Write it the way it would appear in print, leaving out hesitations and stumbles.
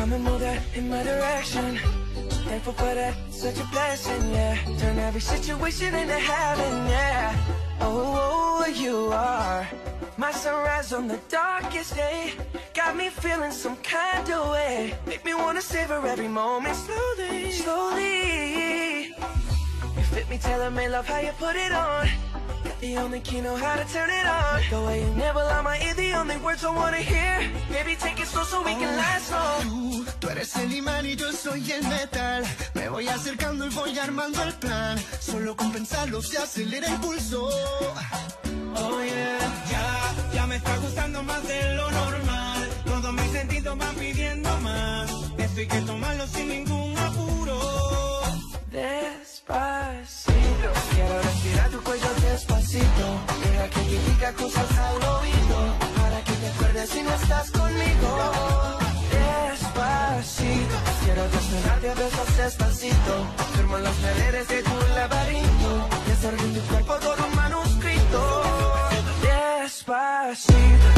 Come and move that in my direction. Thankful for that, such a blessing, yeah. Turn every situation into heaven, yeah. Oh, you are my sunrise on the darkest day. Got me feeling some kind of way. Make me wanna savor every moment slowly, slowly. You fit me, tailor-made, love how you put it on. Got the only key, know how to turn it on. The way you never lie my ear, the only words I wanna hear. Baby, take it slow so we can last long. Tú eres el imán y yo soy el metal. Me voy acercando y voy armando el plan. Solo con pensarlo se acelera el pulso. Oh yeah, Ya me está gustando más de lo normal. Todos mis sentidos van pidiendo más. Esto hay que tomarlo sin ningún apuro. despacito. Quiero respirar tu cuello despacito. Deja que te diga cosas al oído, para que te acuerdes si no estás conmigo. Despacito. Quiero desnudarte a besos despacito. Firmo las paredes de tu laberinto y hacer de tu cuerpo todo un manuscrito. Despacito.